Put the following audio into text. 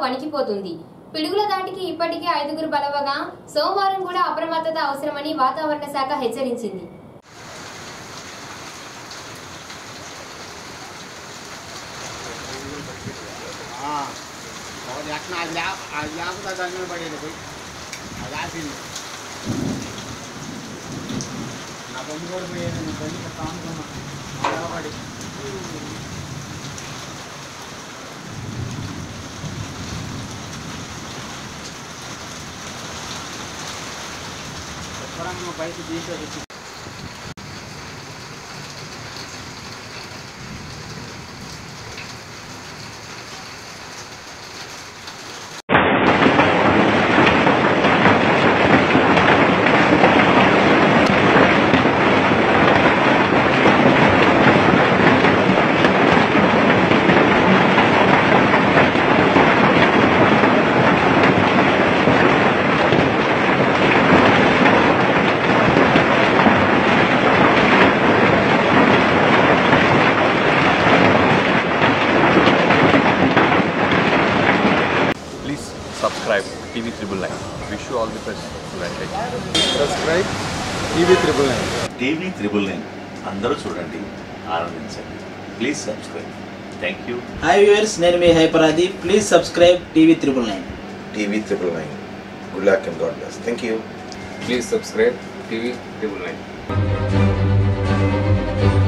వణికిపోతుంది. పిడుగుల దాటికి ఇప్పటికే 5గురు బలవగా సోమవారం కూడా అప్రమత్తత అవసరమని వాతావరణ శాఖ హెచ్చరించింది. బయట దీంట్లో Subscribe TV 999. Wish you all the best. Subscribe TV 999. TV 999 అందరూ చూడండి, ఆనందించండి. Please subscribe. Thank you. Hi viewers, నేను మీ హైపరాది. Please subscribe TV 999. TV 999. Good luck and God bless. Thank you. Please subscribe TV 999.